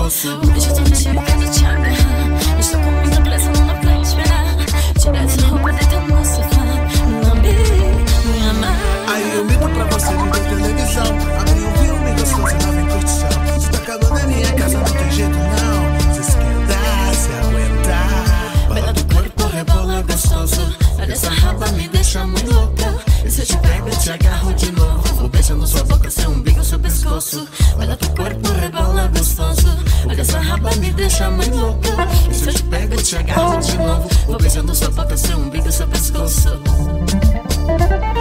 pescoço. Um beijo tão antigo que eu te agarrar. Estou com muita pressa, não dá pra esperar. Tira essa roupa, deita no sofá. Me lambe, me amar. Aí eu meto pra você ligar televisão. Abri um filme gostoso e lá vem curtição. Se tá acabando a minha casa, não tem jeito não. Se esquentar, se aguentar. Bela do corpo, rebola gostoso. Olha essa raba, me deixa muito louca. E se eu te pego, eu te agarro de novo. Vou beijando sua boca, seu umbigo, seu pescoço. Olha teu corpo, rebola gostoso. Olha essa raba, me deixa muito louca. E se eu te pego, eu te agarro de novo. Vou beijando sua boca, seu umbigo, seu pescoço.